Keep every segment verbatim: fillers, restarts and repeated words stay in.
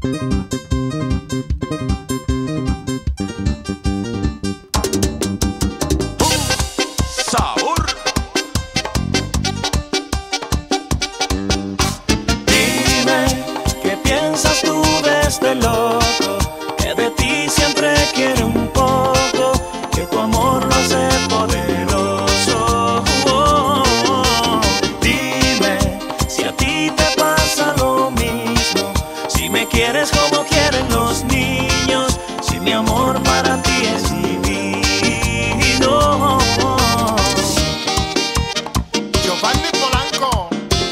Sabor. Dime, ¿qué piensas tú de este loco? Que de ti siempre quiere un poco, que tu amor lo hace poderoso. Oh, oh, oh. Dime, si a ti te pasa lo mismo, si me quieres como quieren los niños, si mi amor para ti es divino. Giovanni Polanco.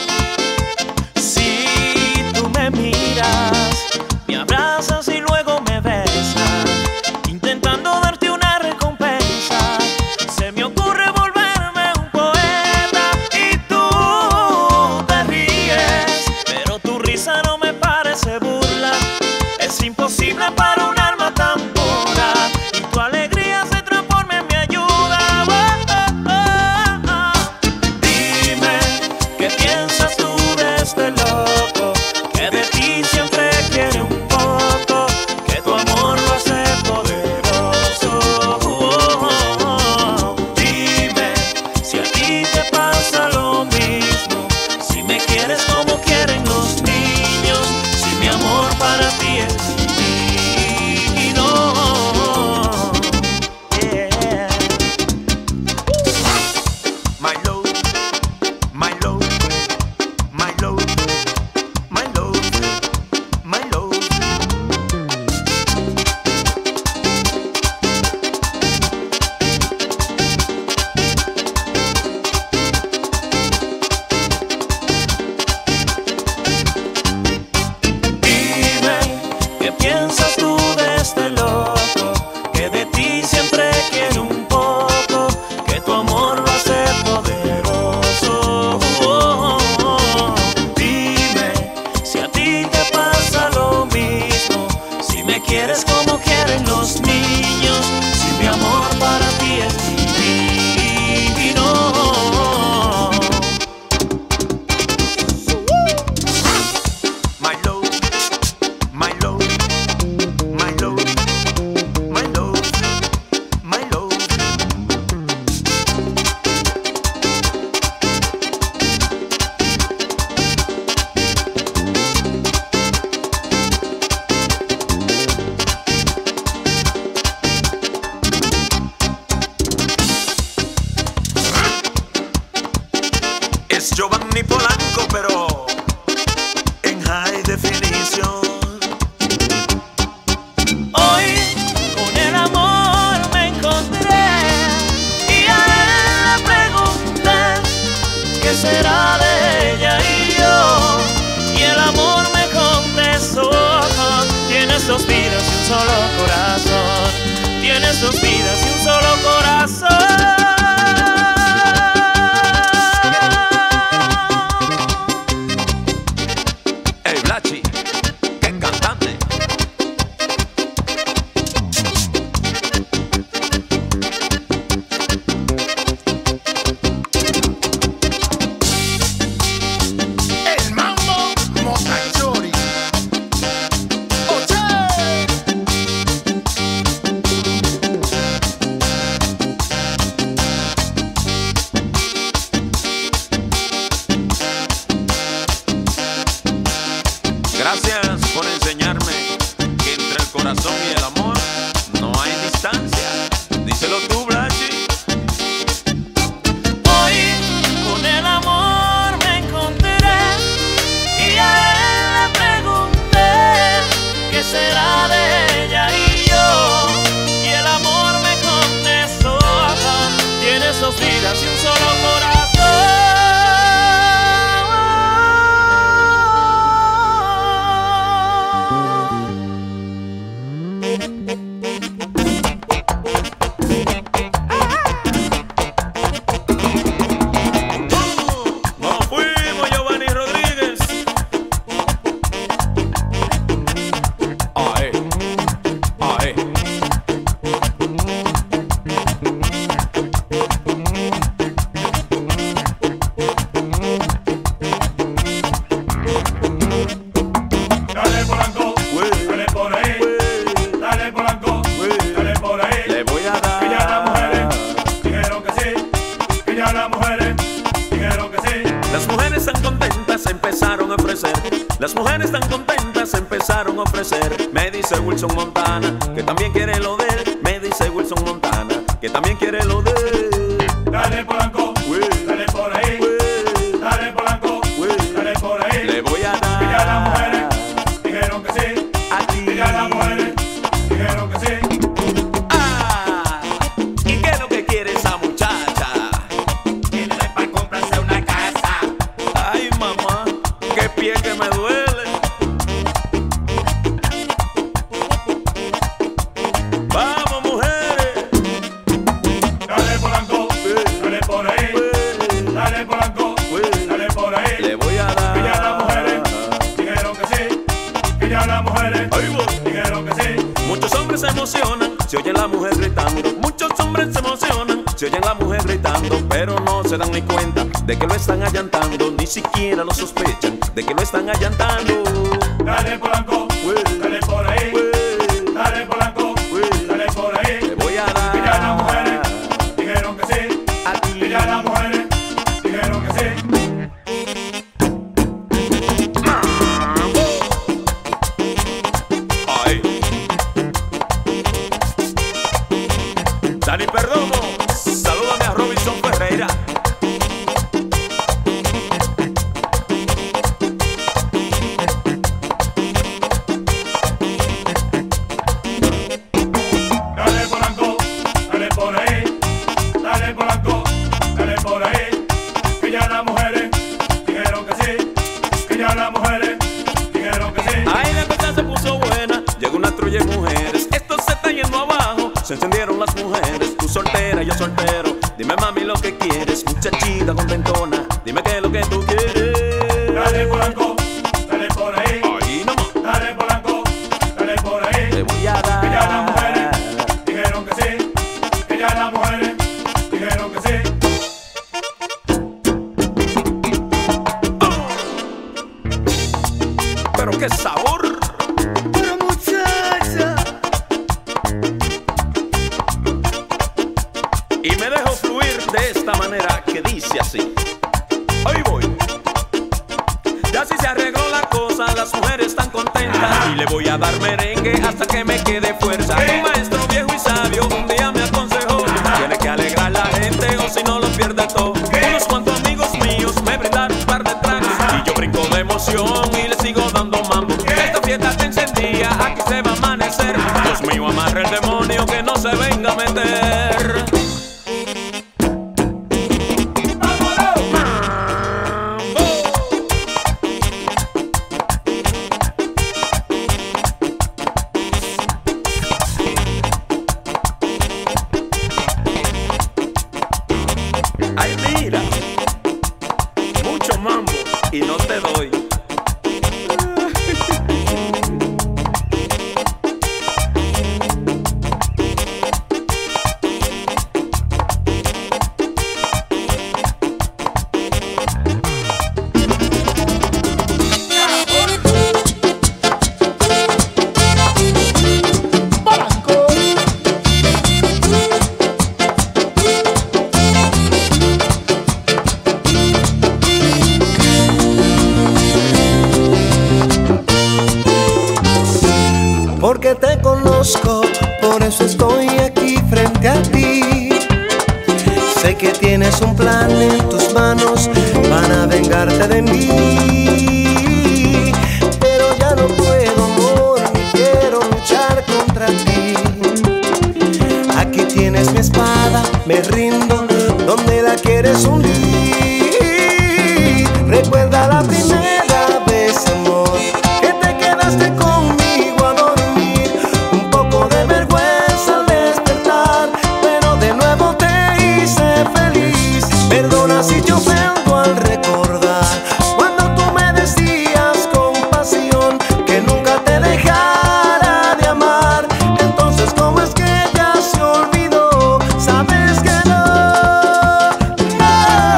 Si tú me miras, me abrazas y luego me besas, intentando darte una recompensa, se me ocurre volverme un poeta y tú te ríes, pero tu risa no me parece burla, es imposible para un alma tan pura y tu alegría se transforma en mi ayuda. Oh, oh, oh, oh. Dime, ¿qué piensas tú de este loco? Que de ti siempre quiere un poco, que tu amor lo hace poderoso. Oh, oh, oh. Dime, si a ti te pasa lo mismo, si me quieres como quieren los niños, si mi amor para ti es divino. Yeah. My love, my love, my love, my love, my love. Dime, ¿qué piensas tú de este loco? Que de ti siempre quiere un poco, que tu amor lo hace poderoso. Oh, oh, oh. Dime, si a ti te pasa lo mismo, si me quieres como quieren los niños, si mi amor para ti es divino. My love, my love, my love, Las mujeres tan contentas empezaron a ofrecer. Me dice Wilson Montana que también quiere lo de él. Me dice Wilson Montana que también quiere lo de él. Dale Polanco, Ué. dale por ahí. Ué. Dale Polanco, Ué. dale por ahí. Le voy a dar. Y ya las mujeres dijeron que sí. A ti. Y ya las mujeres dijeron que sí. Ah, ¿y qué es lo que quiere esa muchacha? Tiene para comprarse una casa. Ay, mamá, qué pie que me duele. Vamos, mujeres. Dale Polanco, dale por ahí. Dale Polanco, dale por ahí. Le voy a dar. Y ya las mujeres dijeron que sí. Y ya las mujeres Ahí voy. dijeron que sí. Muchos hombres se emocionan, se oyen la mujer gritando. Muchos hombres se emocionan, se oyen la mujer gritando, pero no se dan ni cuenta de que lo están allantando, ni siquiera lo sospechan de que lo están allantando. Dale Polanco, dale por ahí. Dale Polanco, dale por ahí. Le voy a dar. Y ya las mujeres dijeron que sí. A ti. Y ya las mujeres dijeron que sí. Ay. Dani Perdomo, salúdame a Robinson Ferreira. Dale Polanco, dale por ahí. Dale Polanco, dale por ahí. Que ya las mujeres dijeron que sí. Que ya las mujeres dijeron que sí. Ay, la cosa se puso buena, llegó una trulla de mujeres. Esto se está yendo abajo, se encendieron las mujeres. Tú soltera, yo soltero, dime mami lo que quieres. Muchachita contentona, dime qué es lo que tú quieres. Dale Polanco, dale por ahí. Ahí nomás, Dale Polanco, dale por ahí. te voy a dar. Que ya las mujeres dijeron que sí. Que ya las mujeres dijeron que sí. Pero qué sabor. Una muchacha. Y me dejo fluir de esta manera que dice así. Ahí voy. Ya si se arregló la cosa, las mujeres están contentas. Y le voy a dar merengue hasta que me quede fuerza. Un maestro viejo y sabio un día me aconsejó: tiene que alegrar la gente o si no lo pierde todo. Unos cuantos amigos míos me brindaron un par de tragos y yo brinco de emoción y le sigo dando mambo. Esta fiesta está encendida, aquí se va a amanecer. Dios mío, amarre el demonio que no se venga a meter. Ay, mira, mucho mambo y no te doy. Polanco. Porque te conozco, por eso estoy aquí frente a ti. Sé que tienes un plan en tus manos, van a vengarte de mí. Pero ya no puedo, amor, ni quiero luchar contra ti. Aquí tienes mi espada, me rindo, donde la quieres hundir. Recuerda la primera vez, amor, que te quedaste conmigo a dormir. Un poco de vergüenza al despertar, pero de nuevo te hice feliz. Perdona si te ofendo al recordar cuando tú me decías con pasión que nunca te dejara de amar. Entonces, ¿cómo es que ya se olvidó? Sabes que no, no.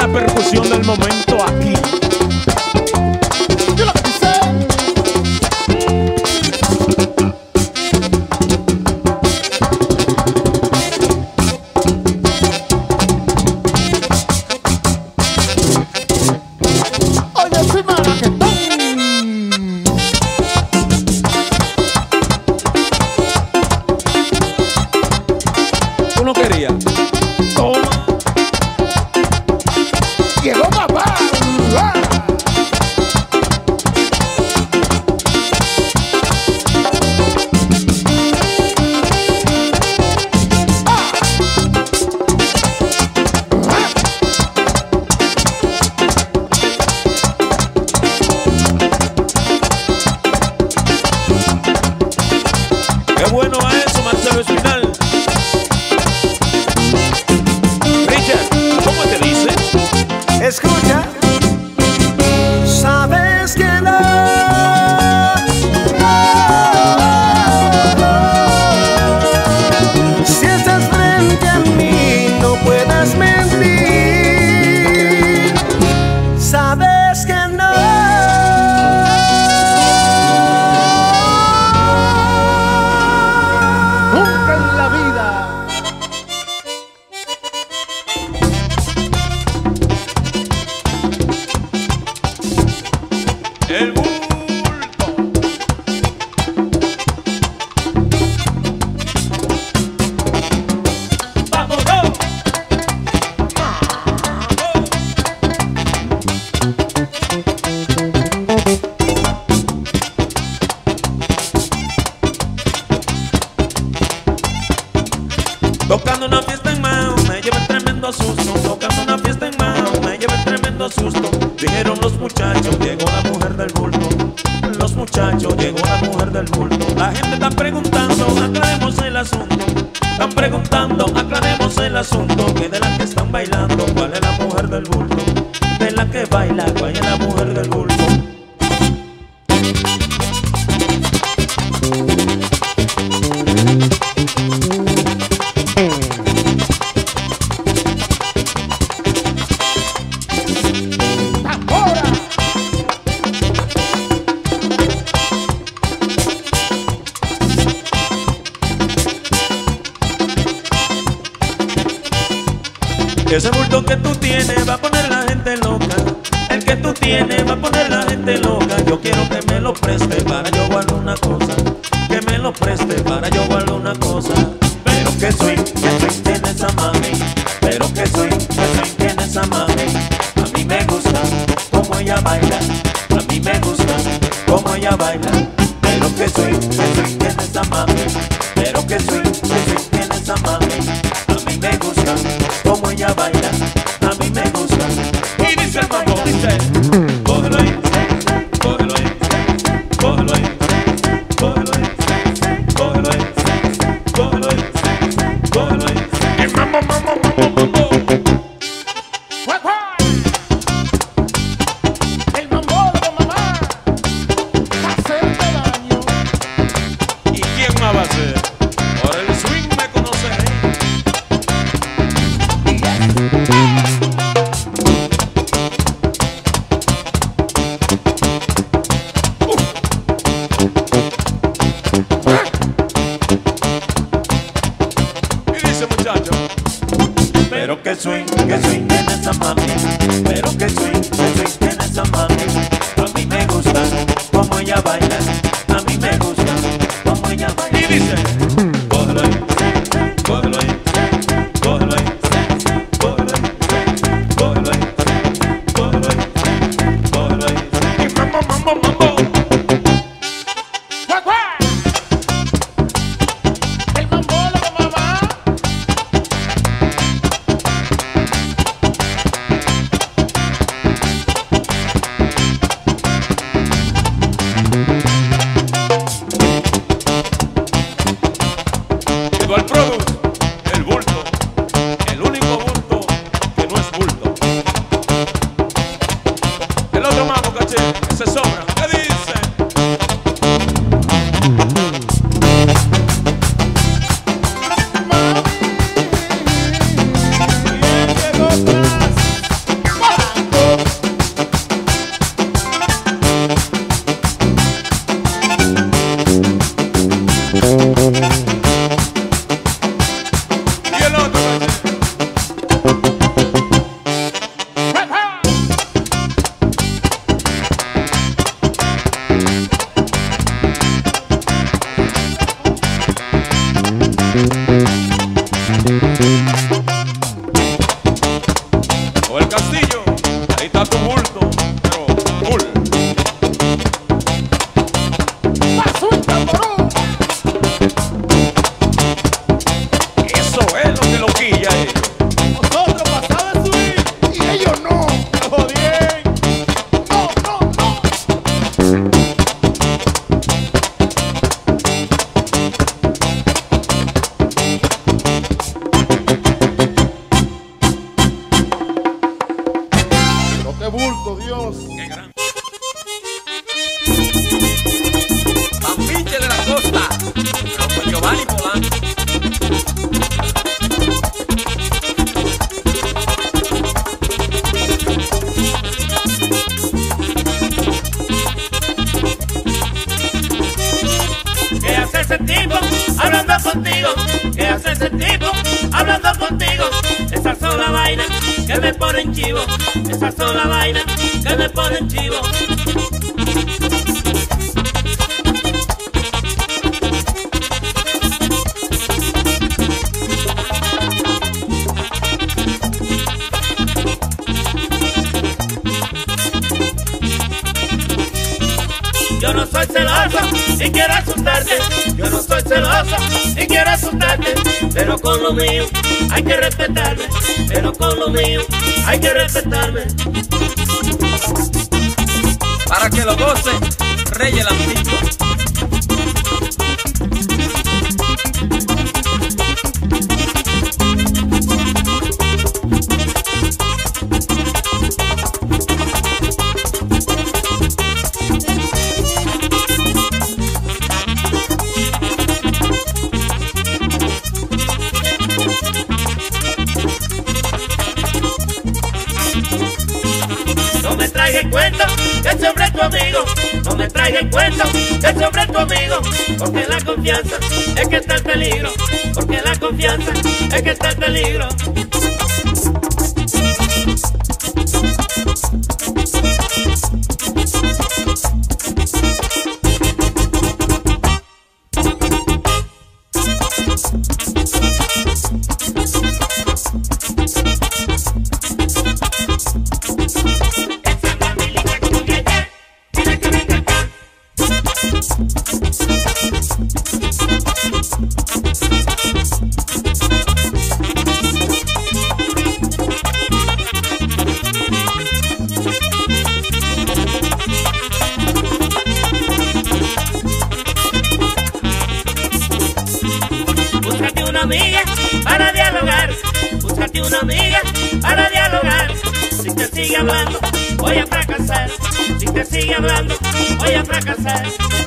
percusión del momento aquí. Yo lo que dice. Oye, sí, mana, que tú. ¿Tú no querías? Toma. Llegó papá. ¡Ah! Qué bueno a eso, Marcelo Espinal. Richard, ¿cómo te dice? Escucha, sabes que no, si estás frente a mí no puedes mentir. Sabes que no, Nunca en la vida. El bulto. ¡Vamos, go! Tocando una fiesta en Mao, me llevé tremendo susto. Tocando una fiesta en Mao, me llevé tremendo susto. Dijeron los muchachos, llegó la mujer del bulto. Los muchachos, llegó la mujer del bulto. La gente está preguntando, aclaremos el asunto. Están preguntando, aclaremos el asunto. Que de la que están bailando, ¿cuál es la mujer del bulto? De la que baila, ¿cuál es la mujer del bulto? Ahora. Ese bulto que tú tienes va a poner la gente loca. El que tú tienes va a poner la gente loca. Yo quiero que me lo preste para yo guardar una cosa. Que me lo preste para yo guardar una cosa. Pero que soy, que soy tiene esa mami. Pero que soy, que soy tiene esa mami. A mí me gusta como ella baila. A mí me gusta como ella baila. Pero que soy, que soy tiene esa mami. Pero que soy, que soy tiene esa mami. A mí me gusta como ella baila. A mí me gusta. Y dice el mambo, dice: cógelo ahí, cógelo ahí, cógelo ahí, cógelo ahí, cógelo ahí, cógelo ahí, cógelo ahí. Y mambo, mambo, mambo, mambo. ¡Guay, guay! El mambólogo, mamá. Hacerte daño. ¿Y quién más va a ser? Por el swing me conoceré. Y dice muchacho: pero que swing, que swing tiene esa mami. Pero que swing, que swing tiene esa mami. A mí me gusta como ella baila. A mí me gusta como ella baila. Y dice: cógelo ahí, cógelo ahí, cógelo ahí, cógelo ahí, cógelo ahí, cógelo ahí, cógelo ahí. Y mambo, mambo, mambo. ¡Guay, guay! El mambólogo, mamá. Castillo, ahí está tu bulto, pero full. Pasó el tamborón. Eso es lo que lo quilla ellos. Nosotros pasamos a subir y ellos no. Jodien. No, no, no. Pero qué bulto, Dios. Qué gran. Pampiche de la Costa, pero con Giovanni Polanco. ¿Qué hace ese tipo hablando contigo? ¿Qué hace ese tipo hablando contigo? Esa sola vaina que me pone en chivo. Esa sola vaina que me pone en chivo. Yo no soy celoso y quiero asustarte. Yo no soy celoso y quiero asustarte. Pero con lo mío hay que respetarme. Pero con lo mío hay que respetarme. Para que lo goce, Rey el Antiguo. No me traigas el cuento que ese hombre es tu amigo. No me traigas el cuento que ese hombre es tu amigo. Porque la confianza es que está el peligro. Porque la confianza es que está el peligro. Búscate una amiga para dialogar. Búscate una amiga para dialogar. Si te sigue hablando, voy a fracasar. Si te sigue hablando, voy a fracasar.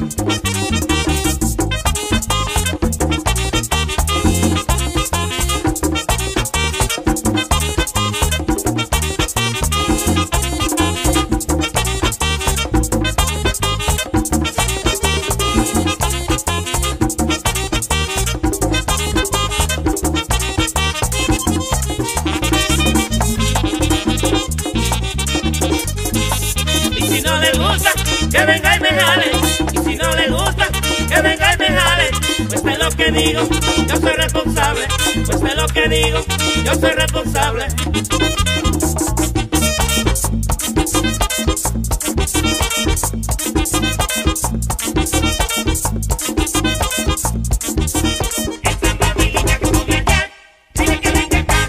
Y si no le gusta, que venga y me jale. Y si no le gusta, que venga y me jale. Pues de lo que digo, yo soy responsable. Pues de lo que digo, yo soy responsable. Esa familia como mi allá, dile que venga acá.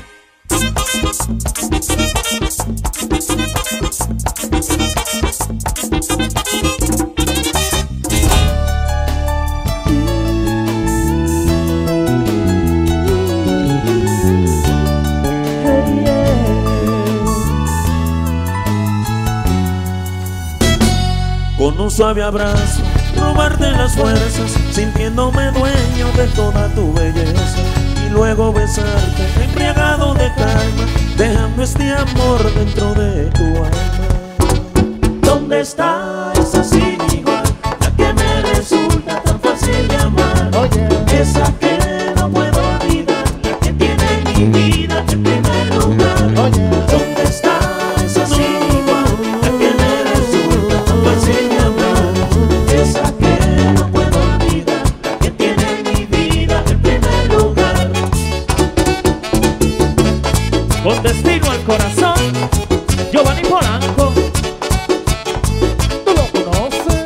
Con un suave abrazo, robarte las fuerzas, sintiéndome dueño de toda tu belleza. Y luego besarte, embriagado de calma, dejando este amor dentro de tu alma. ¿Dónde está esa sin igual, la que me resulta tan fácil de amar? Oye. Esa que no puedo olvidar, la que tiene mi vida en primer lugar. Oye. ¿Dónde está esa sin igual, la que me resulta tan fácil de amar? Esa que no puedo olvidar, la que tiene mi vida en primer lugar. Con destino al corazón, Giovanni Polanco. ¿Tú lo conoces?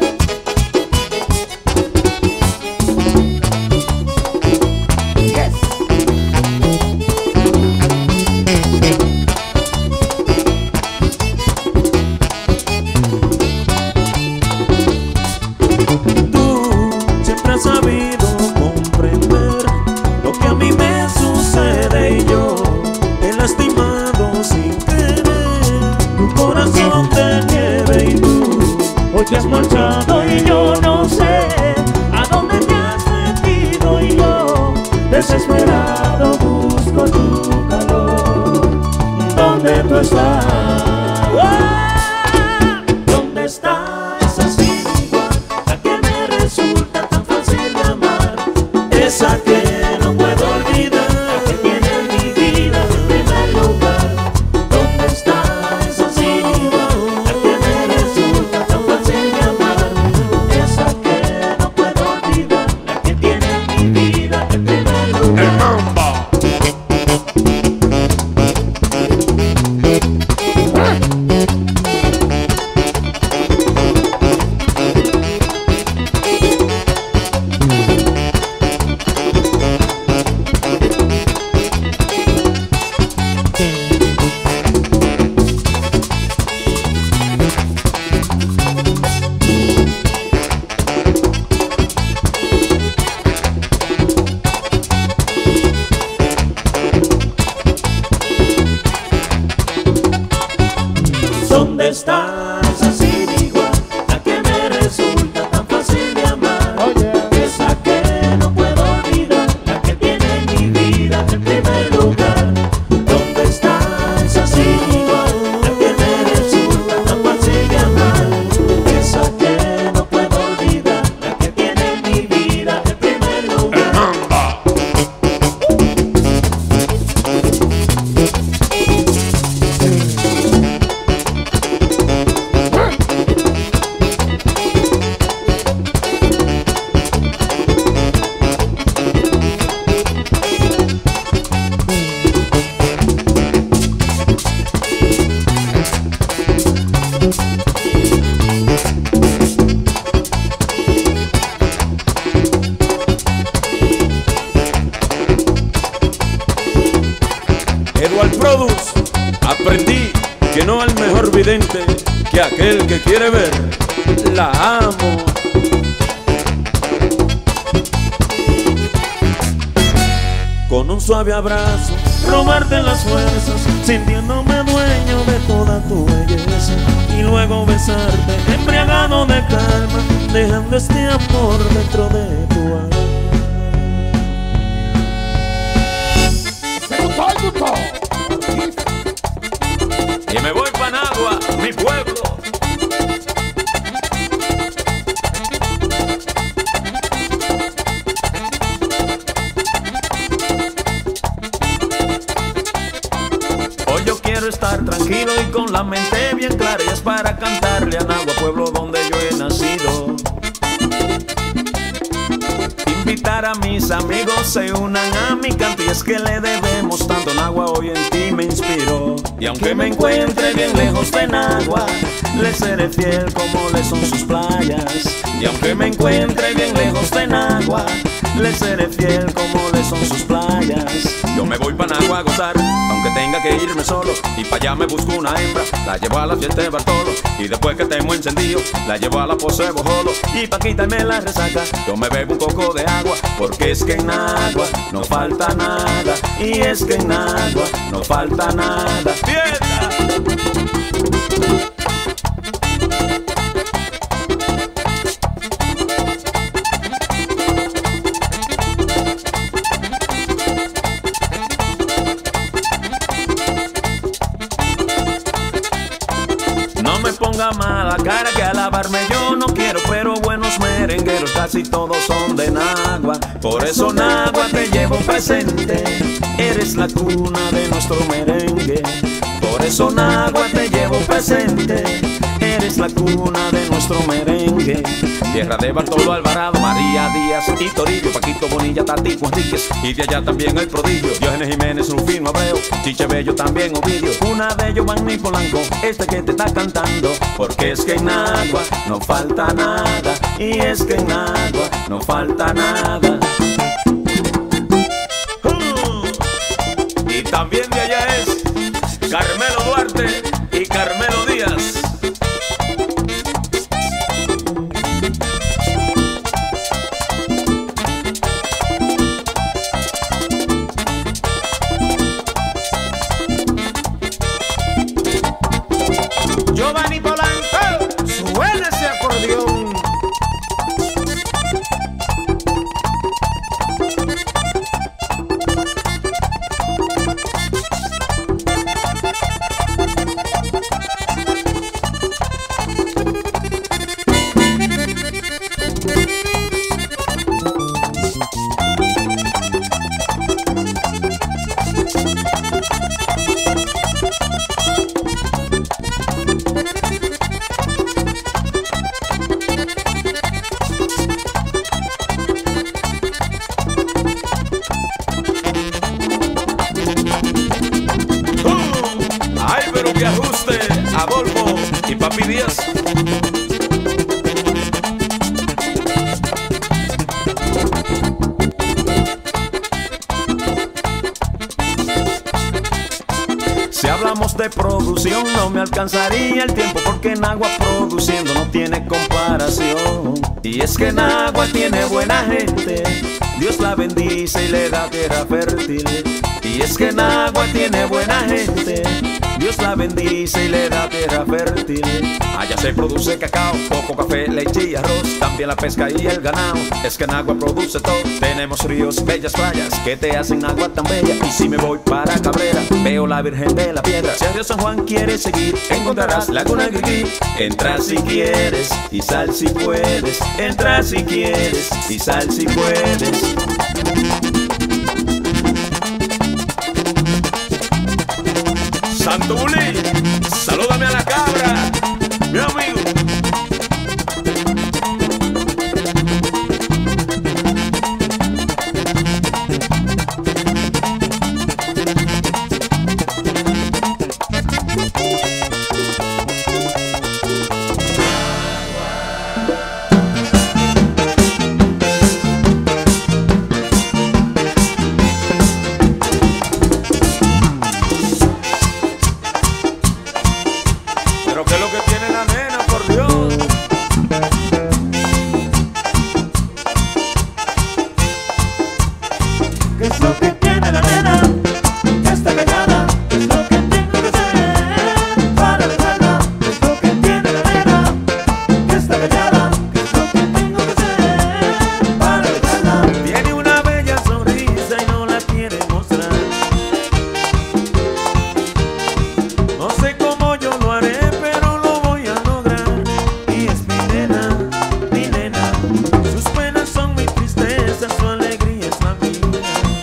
Yes. Tú siempre has sabido comprender lo que a mí me sucede y yo he lastimado sin querer tu corazón de nieve y tú hoy te has marchado y yo no sé a dónde te has metido y yo desesperado busco tu calor. ¿Dónde tú estás? ¿Dónde está esa sigua, la que me resulta tan fácil de amar? Esa que no puedo olvidar, la que tiene en mi vida en primer lugar. ¿Dónde está esa sigua, la que me resulta tan fácil de amar? Esa que no puedo olvidar, la que tiene en mi vida en primer lugar. El Mamba. ¿Dónde está esa sigua, la que me resulta tan fácil de amar? Oye. Esa que no puedo olvidar, la que tiene en mi vida en primer lugar. ¿Dónde está esa sigua, la que me resulta tan fácil de amar? Esa que no puedo olvidar, la que tiene en mi vida en primer El lugar. Mamba. Edward Produce, aprendí que no hay mejor vidente que aquel que quiere ver. La amo. Con un suave abrazo, robarte las fuerzas, sintiéndome dueño de toda tu belleza. Y luego besarte, embriagado de calma, dejando este amor dentro de tu alma. Me gustó, me gustó. Y me voy pa' Nagua, mi pueblo. Hoy yo quiero estar tranquilo y con la mente bien clara, y es para cantarle a Nagua, pueblo donde yo he nacido. Invitar a mis amigos se unan a mi canto, y es que le debemos tanto. Nagua hoy en ti me inspiró, y aunque me encuentre bien lejos de Nagua, le seré fiel como le son sus playas. Y aunque me encuentre bien lejos de Nagua, le seré fiel como le son sus playas. Yo me voy pa' Nagua a gozar, aunque tenga que irme solo, y pa' allá me busco una hembra, la llevo a la fiesta de Bartolo, y después que tengo encendido, la llevo a la pose de Bojolo, y pa' quitarme la resaca, yo me bebo un coco de agua, porque es que en Nagua no falta nada, y es que en Nagua no falta nada. ¡Fiesta! No me ponga mala cara que alabarme yo no quiero, pero buenos merengueros casi todos son de Nagua. Por eso Nagua te llevo presente, eres la cuna de nuestro merengue. Por eso Nagua te llevo presente, eres es la cuna de nuestro merengue. Tierra de Bartolo Alvarado, María Díaz y Torillo, Paquito Bonilla, Tati Enríquez, y de allá también el prodigio Diógenes Jiménez, Rufino Abreu, Chiche Bello, también Ovidio. Una de Giovanni Polanco, este que te está cantando, porque es que en Agua no falta nada, y es que en Agua no falta nada. Uh, y también de allá es Carmelo Duarte y Carmelo Díaz. Giovanni Polanco, suena ese acordeón. Que ajuste a Volvo y Papi Díaz. Si hablamos de producción no me alcanzaría el tiempo, porque en Agua produciendo no tiene comparación. Y es que en Agua tiene buena gente, Dios la bendice y le da tierra fértil. Y es que en Agua tiene buena gente, Dios la bendice y le da tierra fértil. Allá se produce cacao, coco, café, leche y arroz, también la pesca y el ganado. Es que en Agua produce todo. Tenemos ríos, bellas playas que te hacen Agua tan bella. Y si me voy para Cabrera, veo la Virgen de la Piedra. Si a Río San Juan quieres seguir, encontrarás Laguna Grigri. Entra si quieres y sal si puedes. Entra si quieres y sal si puedes. Santo Bulí, salúdame a la cabra, mi amigo. Pero ¿qué es lo que tiene la nena, por Dios? ¿Qué es lo que tiene la nena? Que está callada. ¿Qué es lo que tengo que hacer para besarla? ¿Qué es lo que tiene la nena? Que está callada. ¿Qué es lo que tengo que hacer para besarla? Tiene una bella sonrisa y no la quiere mostrar. No sé cómo yo lo haré, pero lo voy a lograr. Y es mi nena, mi nena. Sus penas son mi tristeza, su alegría es la mía.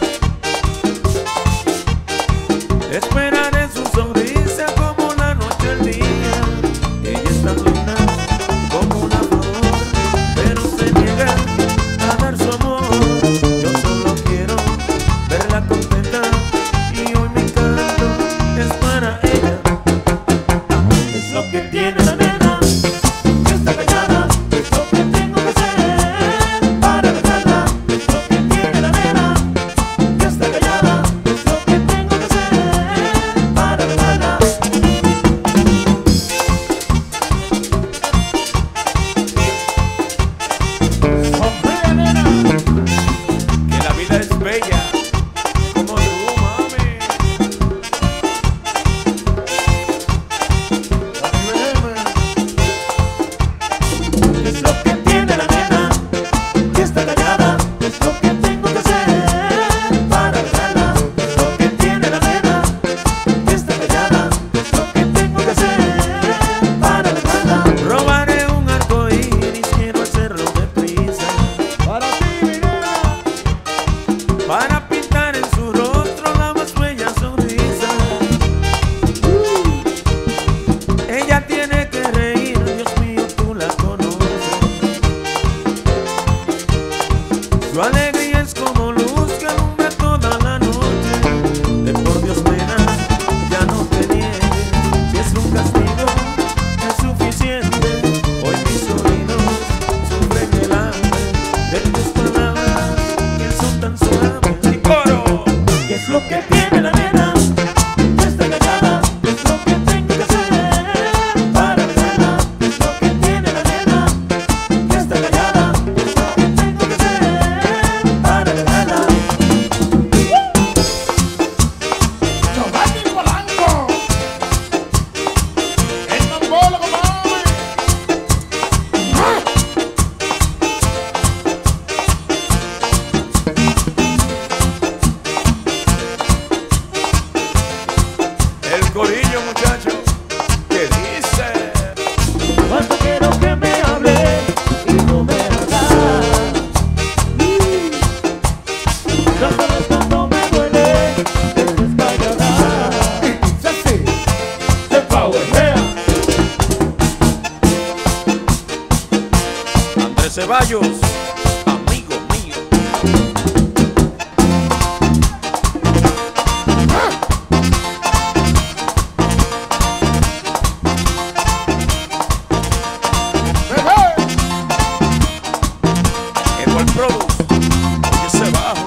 Esperaré su sonrisa como la noche al día. Ella es tan linda como una flor, pero se niega a dar su amor. Yo solo quiero verla contenta, y hoy mi canto es para ella. ¿Qué es lo que tiene la nena? Que está callada. ¿Qué es lo que tengo que hacer para besarla? ¿Qué es lo que tiene la nena? Que está callada. ¿Qué es lo que tengo que hacer para besarla? Sonríe, nena. Que la vida es bella como tú, mami. Ceballos, amigo mío. Edward Produce, oye ese bajo.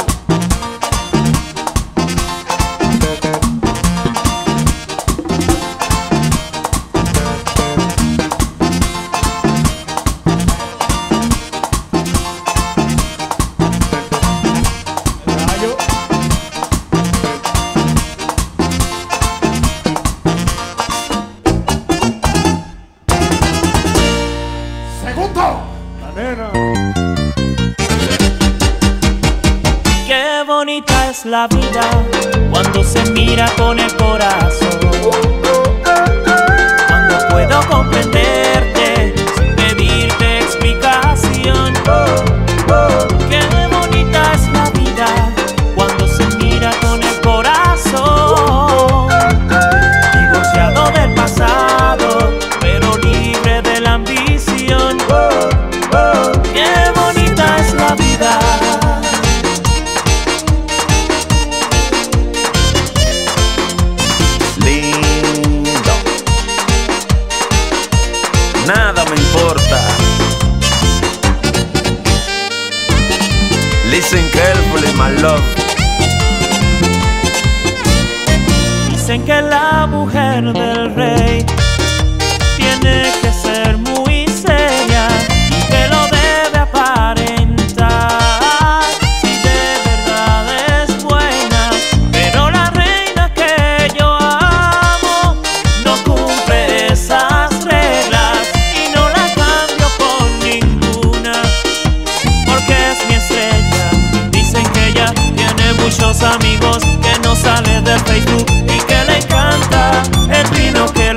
La nena. Qué bonita es la vida cuando se mira con el corazón. Cuando puedo comprenderte sin pedirte explicación. Qué bonita es la vida cuando se mira con el corazón. Divorciado del pasado, pero libre de la ambición. Qué bonita es la vida. Lindo. Nada me importa. Listen carefully, my love. Dicen que la mujer del rey tiene que ser muy seria y que lo debe aparentar si de verdad es buena. Pero la reina que yo amo no cumple esas reglas y no la cambio por ninguna, porque es mi estrella. Dicen que ella tiene muchos amigos, que no sale de Facebook y que le encanta el vino que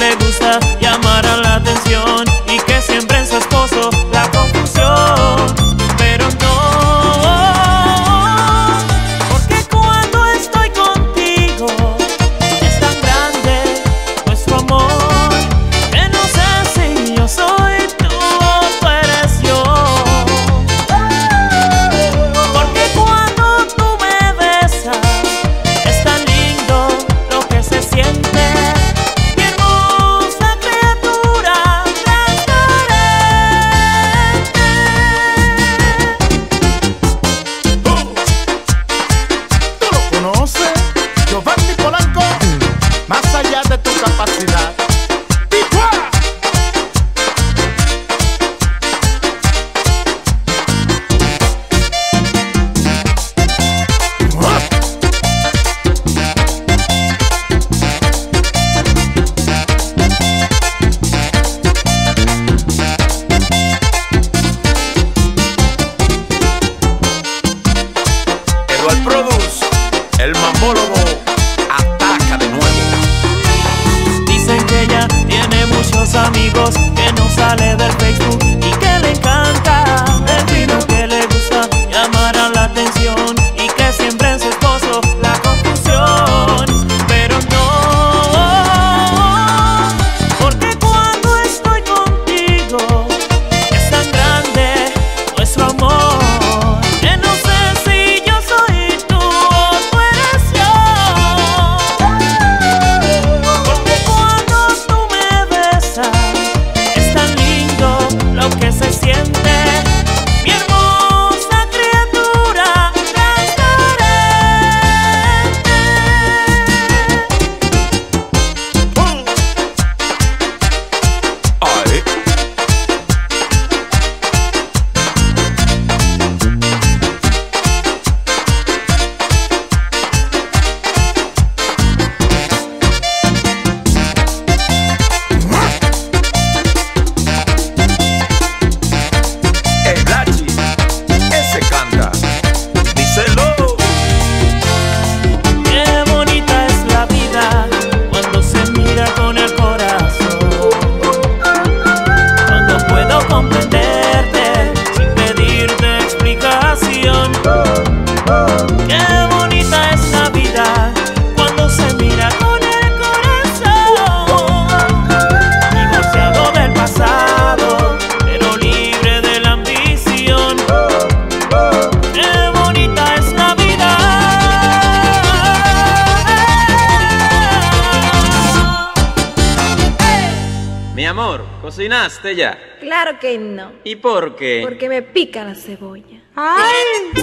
amor, ¿cocinaste ya? Claro que no. ¿Y por qué? Porque me pica la cebolla. ¡Ay!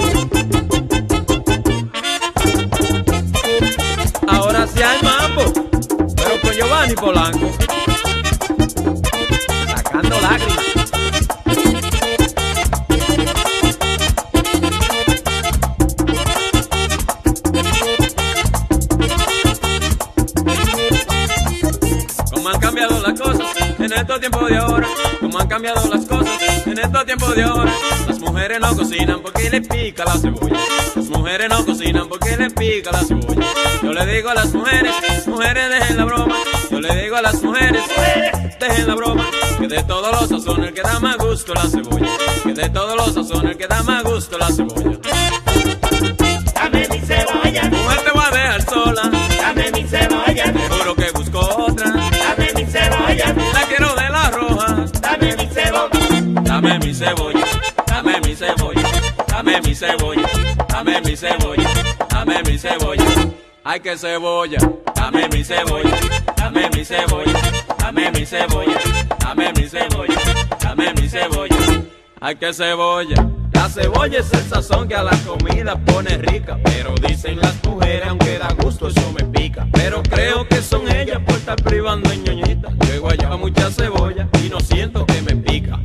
Ahora sí hay mambo, pero con Giovanni Polanco, sacando lágrimas. Cómo han cambiado las cosas en estos tiempos de ahora, cómo han cambiado las cosas en estos tiempos de ahora. Las mujeres no cocinan porque les pica la cebolla. Las mujeres no cocinan porque les pica la cebolla. Yo le digo a las mujeres, mujeres dejen la broma. Yo le digo a las mujeres, mujeres dejen la broma. Que de todos los sazones el que da más gusto la cebolla. Que de todos los sazones el que da más gusto la cebolla. Dame mi cebolla, Mujer te voy a dejar sola, dame mi cebolla, te juro que busco otra. dame mi cebolla, La quiero de la roja. dame mi cebolla, Dame mi cebolla, dame mi cebolla, dame mi cebolla, dame mi cebolla, dame mi cebolla. Ay, que cebolla, dame mi cebolla, dame mi cebolla, dame mi cebolla, dame mi cebolla, dame mi cebolla. Ay, que cebolla. La cebolla es el sazón que a la comida pone rica. Pero dicen las mujeres, aunque da gusto, eso me pica. Pero creo que son ellas por estar privando en ñoñita. Yo he guayado mucha cebolla y no siento que me pica.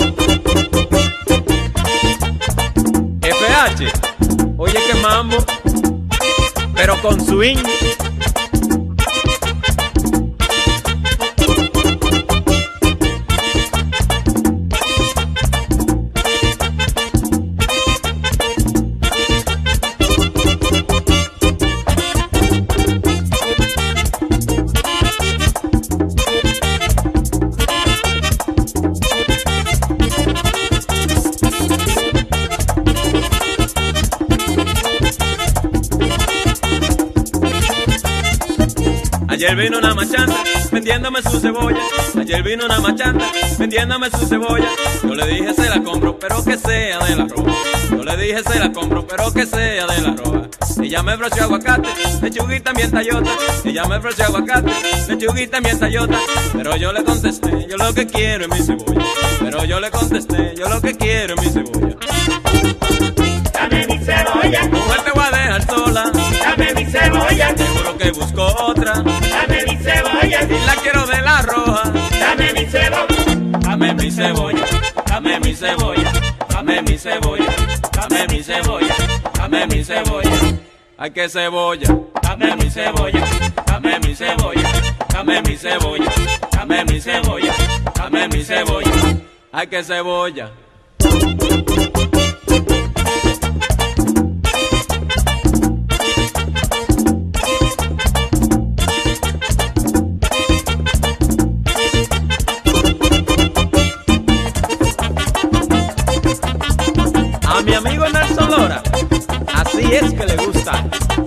F H, oye que mambo, pero con swing. Ayer vino una machanta vendiéndome su cebolla. Ayer vino una machanta vendiéndome su cebolla. Yo le dije se la compro, pero que sea de la roja. Yo le dije se la compro, pero que sea de la roja. Ella me ofreció aguacate, lechuguita bien tallota. Ella me ofreció aguacate, lechuguita bien tallota. Pero yo le contesté, yo lo que quiero es mi cebolla. Pero yo le contesté, yo lo que quiero es mi cebolla. dame mi cebolla, Mujer te voy a dejar sola, dame mi cebolla, seguro que busco otra. dame mi cebolla, Y la quiero de la roja. dame mi cebolla, Dame mi cebolla, dame mi cebolla, dame mi cebolla, dame mi cebolla, dame mi cebolla. Ay, que cebolla, dame mi cebolla, dame mi cebolla, dame mi cebolla, dame mi cebolla, dame mi cebolla. Ay, que cebolla. A mi amigo Nelson Lora, así es que le gusta.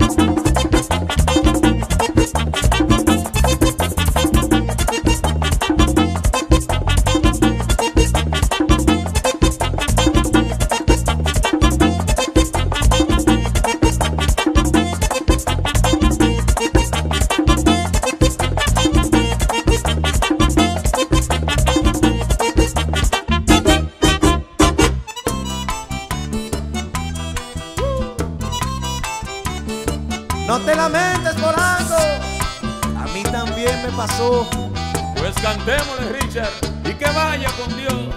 No te lamentes, Polanco, a mí también me pasó. Pues cantémosle, Richard, y que vaya con Dios.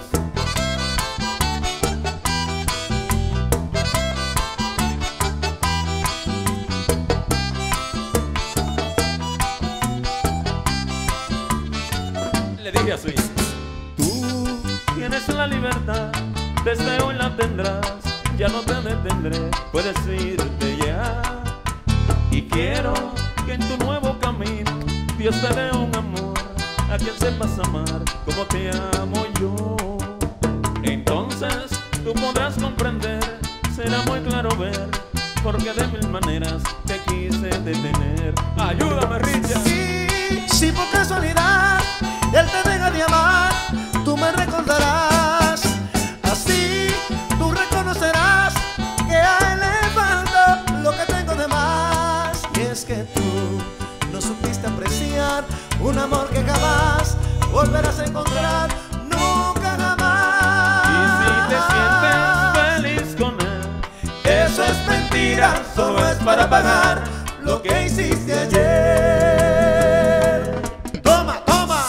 Le dije así: tú tienes la libertad, desde hoy la tendrás, ya no te detendré, puedes irte ya. Y quiero que en tu nuevo camino Dios te dé un amor a quien sepas amar como te amo yo. Entonces tú podrás comprender, será muy claro ver, porque de mil maneras te quise detener. Ayúdame, Richard. Sí, si por casualidad él te deja de amar, tú me recordarás. Así tú reconocerás que a él le falta lo que tengo de más. Y es que tú no supiste apreciar un amor que jamás volverás a encontrar. mentira, solo es para pagar lo que hiciste ayer. Toma, toma.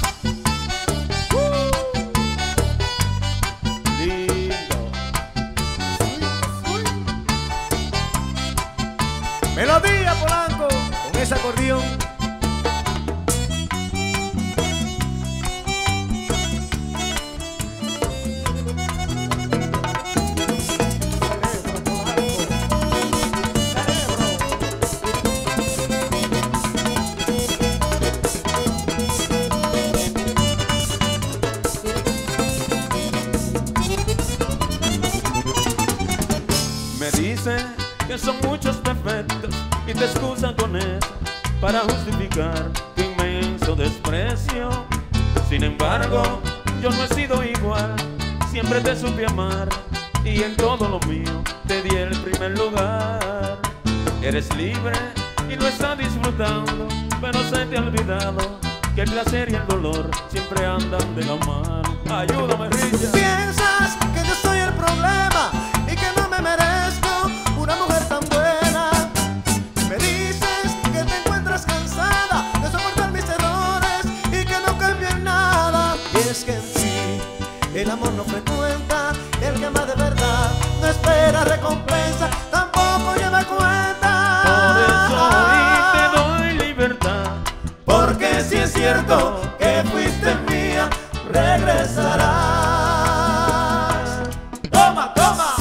Uh. Lindo. Melodía, Polanco, con ese acordeón. Me dicen que son muchos defectos y te excusan con eso para justificar tu inmenso desprecio. Sin embargo, yo no he sido igual, siempre te supe amar y en todo lo mío te di el primer lugar. Eres libre y lo estás disfrutando, pero se te ha olvidado que el placer y el dolor siempre andan de la mano. Ayúdame, Richard. Piensas que yo soy el problema y que no me merezco una mujer tan buena. Me dices que te encuentras cansada de soportar mis errores y que no cambio en nada. Y es que en sí el amor no frecuenta, el que ama de verdad no espera recompensa, tampoco lleva cuenta. Por eso hoy te doy libertad, porque si es cierto que fuiste mía, regresarás. Toma, toma.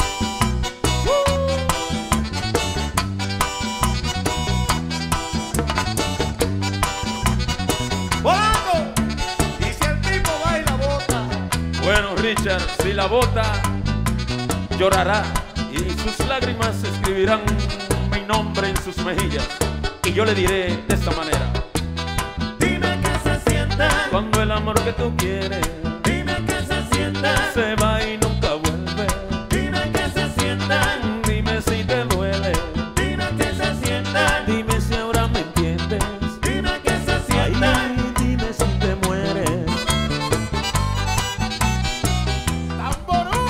¡Polanco! Y si el tipo baila bota. bueno, Richard, si la bota llorará y sus lágrimas escribirán mi nombre en sus mejillas, y yo le diré de esta manera: Dime qué se siente, cuando el amor que tú quieres dime qué se siente, se va y nunca vuelve. dime qué se siente, Dime si te duele, dime qué se siente, dime si ahora me entiendes. dime qué se Ay, siente. dime si te mueres. Tamború.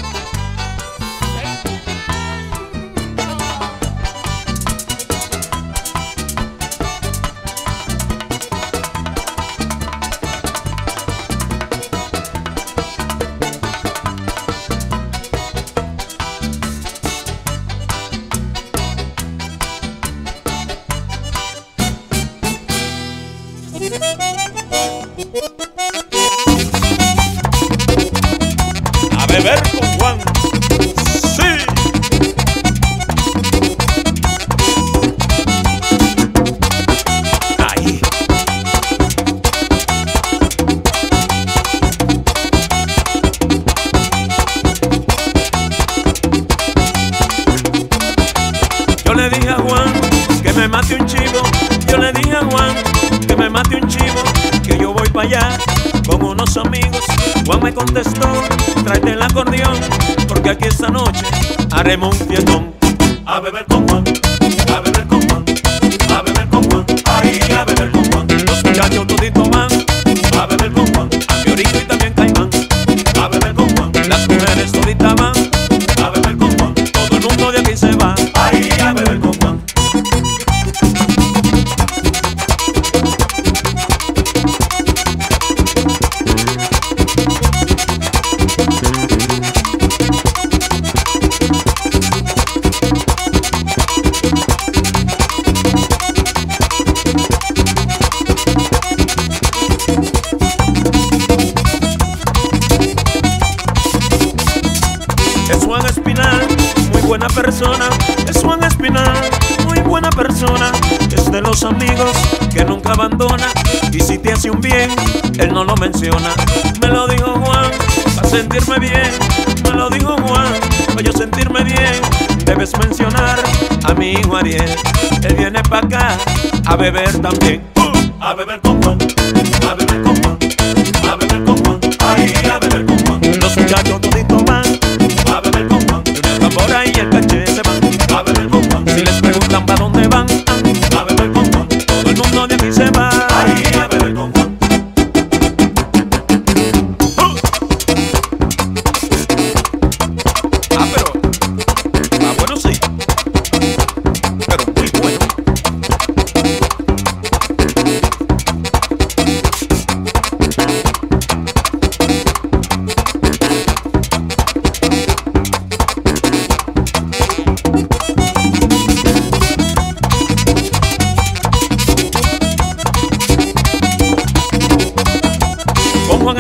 A beber con Juan. Sí. Ahí. Yo le dije a Juan que me mate un chivo. Yo le dije a Juan que me mate un chivo, que yo voy para allá con unos amigos. Juan me contestó: tráete el acordeón, porque aquí esta noche haremos un fiestón. A beber con Juan, a beber con Juan, a beber con Juan, ay, a beber con Juan, Los muchachos toditos van a beber con Juan, a Fiorito y también Caimán. a beber con Juan, Las mujeres toditas van, a beber con Juan, todo el mundo de aquí se va. ay, a beber con Juan. Es Juan Espinal, muy buena persona. Es Juan Espinal, muy buena persona. Es de los amigos que nunca abandona, y si te hace un bien, él no lo menciona. Me lo dijo Juan, para sentirme bien. Me lo dijo Juan, para yo sentirme bien. Debes mencionar a mi hijo Ariel. Él viene para acá a beber también. A beber con Juan, a beber con Juan, a beber con Juan, ay, a beber con Juan, Los muchachos toditos van, a beber con Juan, Junior Tambora y el caché se van. a beber con Juan, Si les preguntan para dónde van, a beber con Juan, todo el mundo de aquí se va. ay, a beber con Juan. Ah, pero, ah, bueno, sí.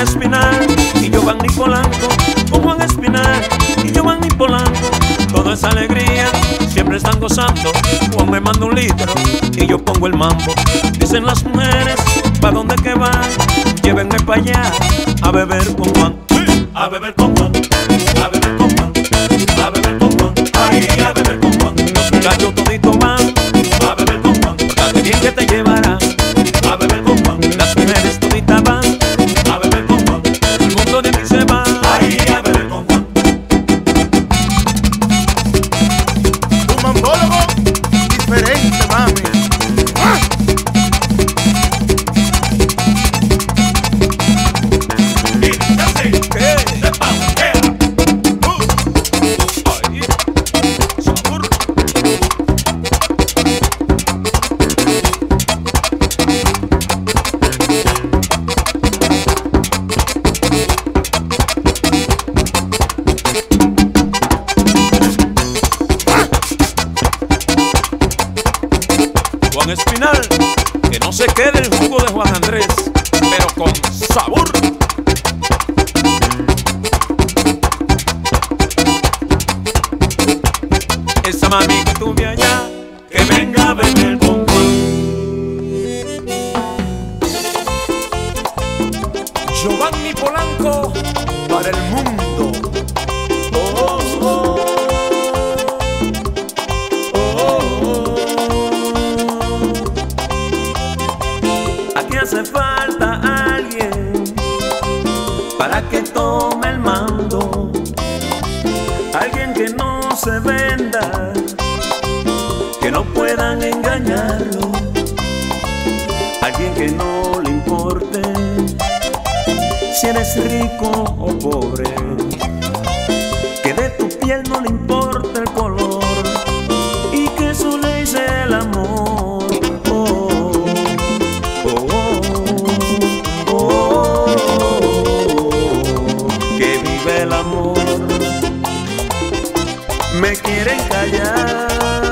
Espinal y Giovanni Polanco, con Juan Espinal y Giovanni Polanco. Toda esa alegría siempre están gozando. Juan me manda un litro y yo pongo el mambo. Dicen las mujeres, ¿pa' dónde que van? Llévenme pa' allá a beber con Juan. A beber con Juan, a beber con Juan, a beber con Juan, ay, a beber con Juan. Los muchachos toditos van a beber con Juan, portate bien que te llevará. a beber con Juan, Las mujeres toditas van, a beber con Juan, el mundo de aquí se va. ay, a beber con Juan. Un mambólogo diferente, mami. ¡Ah! Y así, de pauquea, Ay, sabor. Juan Espinal, que no se quede el jugo de Juan Andrés, pero con sabor. Esa mami que tuve allá, que venga a beber con Juan. Giovanni Polanco para el mundo. Oh, oh, oh, oh. Aquí hace falta alguien para que tome el mando. Alguien que no se venda, que no puedan engañarlo. Alguien que no le importe si eres rico o pobre, que de tu piel no le importa el color y que eso le hice el amor. Oh, oh, oh, oh, oh, que vive el amor. Me quieren callar,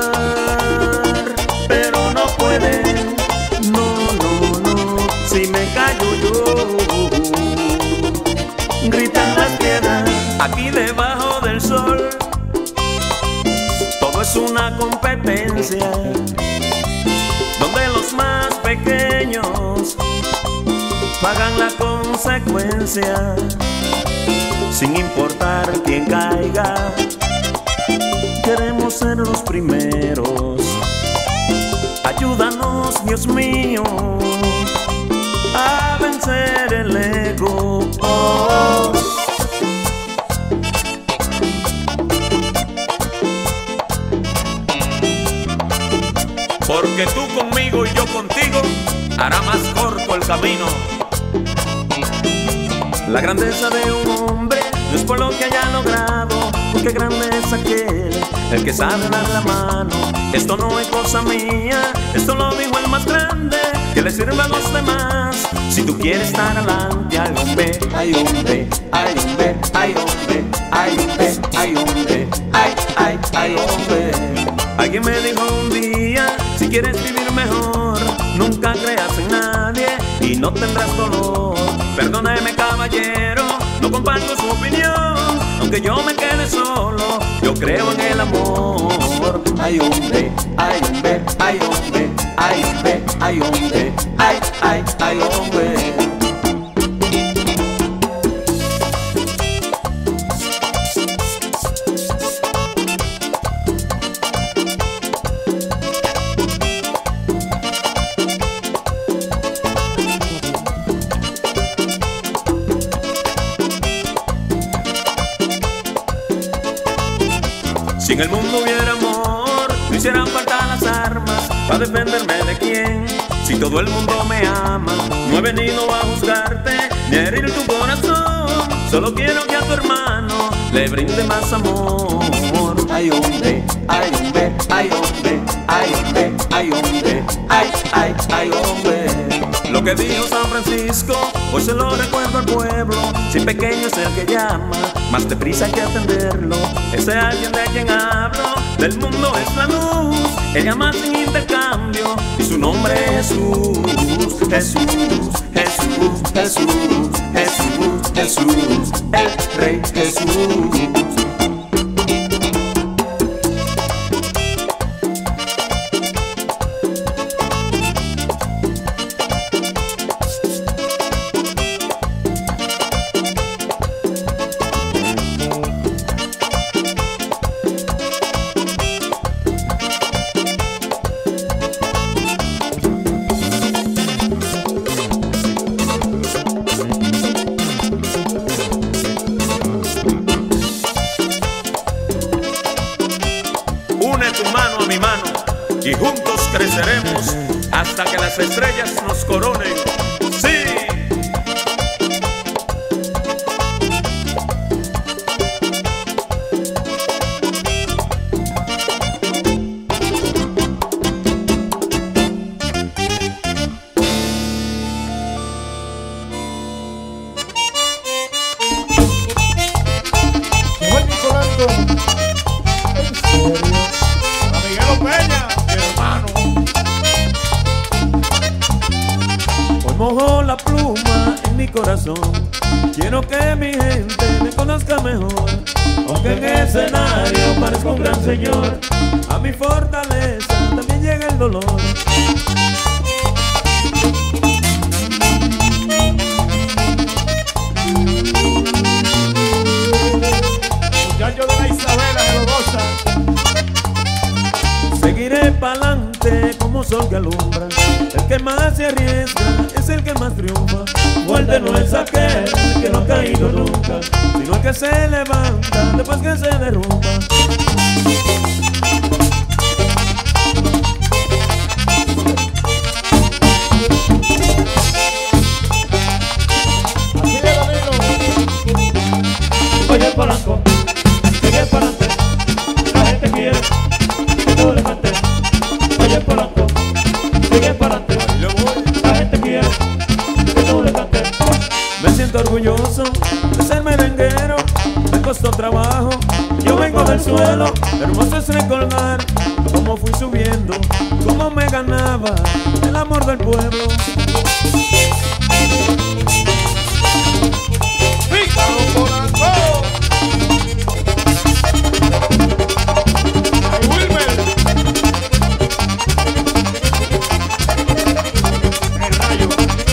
pero no pueden. No, no, no, si me callo yo, gritan las piedras aquí debajo del sol. Todo es una competencia donde los más pequeños pagan la consecuencia, sin importar quién caiga. Queremos ser los primeros. Ayúdanos, Dios mío, a vencer el ego. Oh. Porque tú conmigo y yo contigo hará más corto el camino. La grandeza de un hombre no es por lo que haya logrado, porque grande es aquel el que sabe dar la mano. Esto no es cosa mía, esto lo dijo el más grande, que le sirva a los demás. Si tú quieres estar adelante, hay hombre, hay hombre, hay hombre, hay hombre, hay hombre, hay hombre, hay, hay, hay hombre. Alguien me dijo un día, si quieres vivir mejor, nunca creas en nadie y no tendrás dolor. Perdóneme, caballero, no comparto su opinión, aunque yo me quede solo, yo creo en el amor. Ay, hombre, ay, hombre, ay, hombre, ay, hombre, ay, hombre, ay, ay, ay, hombre. Si en el mundo hubiera amor, no hicieran falta las armas para defenderme de quién. Si todo el mundo me ama, no he venido a juzgarte ni a herir tu corazón. Solo quiero que a tu hermano le brinde más amor. Ay, hombre, ay, hombre, ay, hombre, ay, hombre, ay, hombre, ay, ay, ay, hombre. Lo que dijo San Francisco, hoy se lo recuerdo al pueblo. Si pequeño es el que llama, más deprisa hay que atenderlo. Ese alguien de quien hablo, del mundo es la luz. Él llama sin intercambio y su nombre es Jesús, Jesús, Jesús. Jesús, Jesús, Jesús, Jesús, el Rey Jesús. Une tu mano a mi mano y juntos creceremos hasta que las estrellas nos coronen. ¡Sí! Wendy Polanco. ¿En serio? A Miguel Peña, mi hermano. Hoy mojo la pluma en mi corazón. Quiero que mi gente me conozca mejor. Aunque en escenario parezco un gran señor, a mi fortaleza también llega el dolor. Muchacho de la Isabela que lo goza. Seguiré pa'lante como sol que alumbra. El que más se arriesga es el que más triunfa. Fuerte no es aquel que no ha caído nunca, sino el que se levanta después que se derrumba. Así de Danilo. Oye Polanco, sigue pa'lante, la gente quiere que tú le cantes. Oye Polanco, sigue pa'lante, la gente quiere que tú le cantes. Me siento orgulloso de ser merenguero, me costó trabajo, yo vengo del suelo. Hermoso es recordar cómo fui subiendo, cómo me ganaba el amor del pueblo. Pícaro Polanco. Ay, Wilmer. El rayo.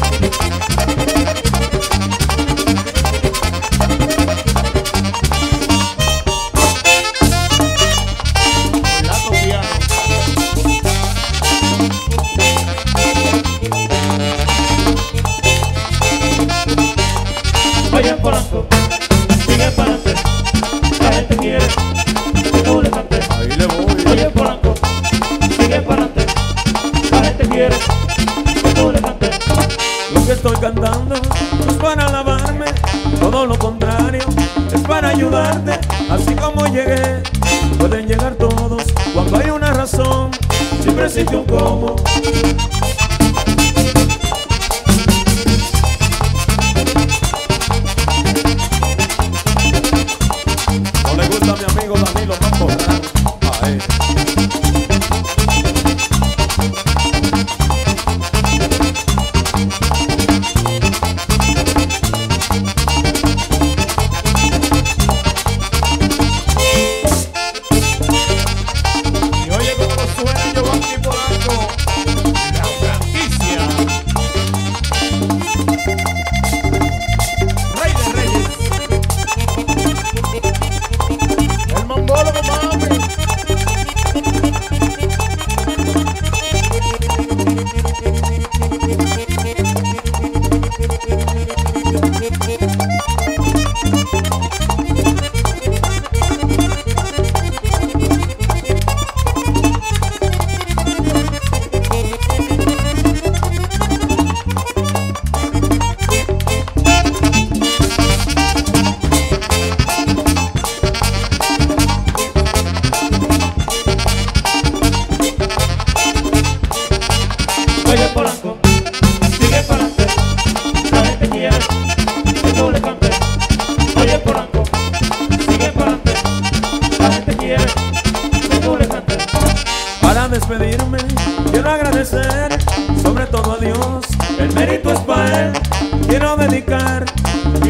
Lato piano. Oye Polanco, sigue pa'lante, la gente quiere que tú le cantes. Ahí le voy. Oye Polanco, sigue pa'lante, la gente quiere que tú le cantes. Lo que estoy cantando no es para alabarme, todo lo contrario, es para ayudarte. Así como llegué, pueden llegar todos. Cuando hay una razón, siempre existe un cómo. No le gusta a mi amigo Danilo Mambo. Ay. Y oye cómo suena Giovanni Polanco. La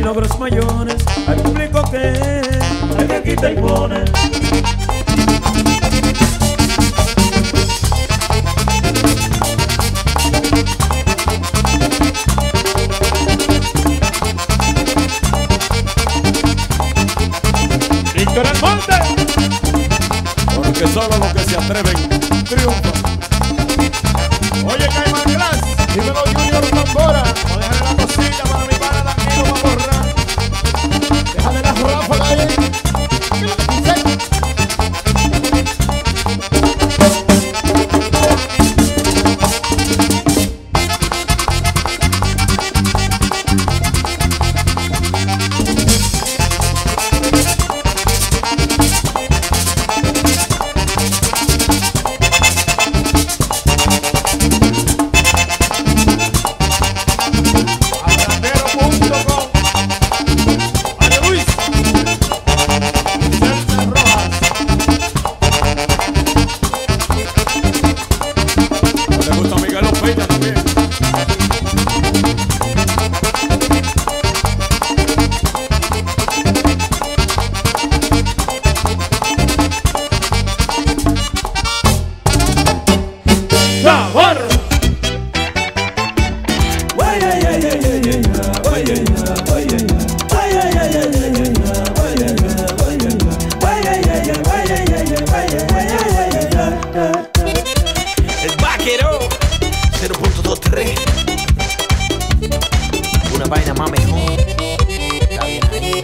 logros mayores al público que el que quita y pone. Víctor Almonte, porque solo los que se atreven triunfan. Oye, Caimán Glass, dímelo Junior Tambora. No dejaré la cosilla para mi pana Danilo Maborra. Déjale la ráfaga ahí. ¿Qué es lo que dice? El vaquero cero punto veintitrés. Una vaina más mejor. Está bien ahí.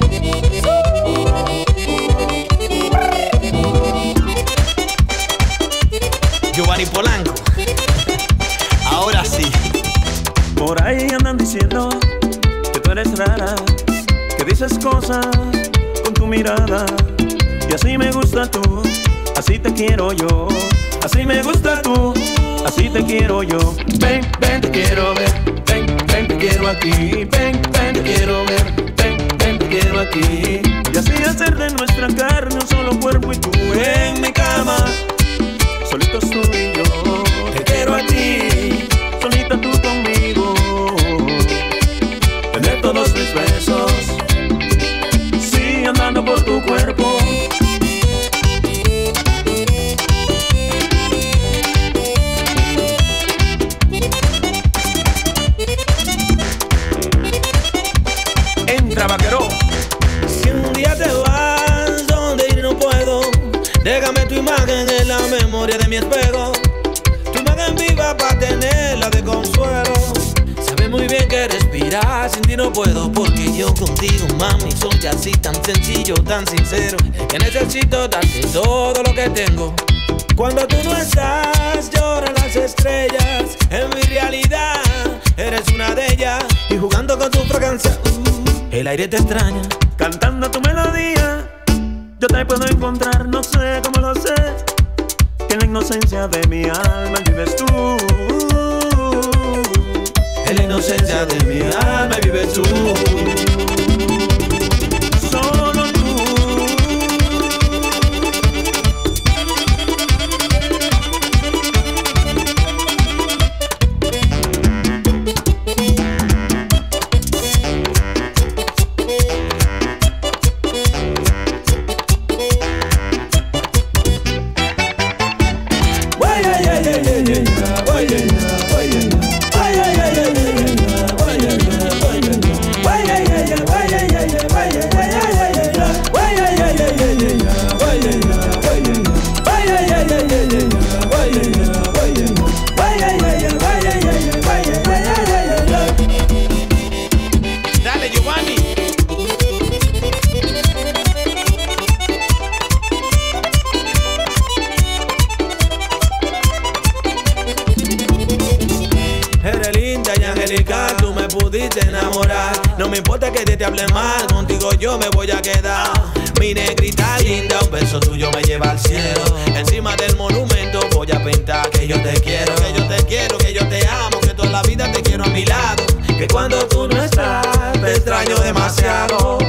Giovanni Polanco. Ahora sí. Por ahí andan diciendo que tú eres rara, que dices cosas con tu mirada. Y así me gusta tú, así te quiero yo. Así me gusta tú, así te quiero yo. Ven, ven, te quiero ver. Ven, ven, te quiero aquí. Ven, ven, te quiero ver. Ven, ven, te quiero aquí. Y así hacer de nuestra carne un solo cuerpo y tú en mi cama. Solitos tú y yo. Te quiero a ti, solita tú conmigo. Tener todos mis besos, sí, andando por tu cuerpo. Entra, vaquero. Si un día te vas, donde ir no puedo. Déjame tu imagen en la memoria de mi espejo. Tu imagen viva para tenerla de consuelo. Sabes muy bien que respirar sin ti no puedo. Porque yo contigo, mami, soy así tan sencillo, tan sincero, que necesito darte todo lo que tengo. Cuando tú no estás, lloran las estrellas. En mi realidad, eres una de ellas. Y jugando con tu fragancia, uh, el aire te extraña. Cantando tu melodía, yo te puedo encontrar, no sé cómo lo sé. Que en la inocencia de mi alma vives tú. En la inocencia de mi alma vives tú. Solo tú. Dale, Giovanni. Eres linda y angelical, tú me pudiste enamorar. No me importa que te, te hable mal, contigo yo me voy a quedar. Mi negrita linda, un beso tuyo me lleva al cielo. Encima del monumento voy a pintar que yo te quiero, que yo te quiero, que yo te amo, que toda la vida te quiero a mi lado. Que cuando tú no estás, te extraño demasiado.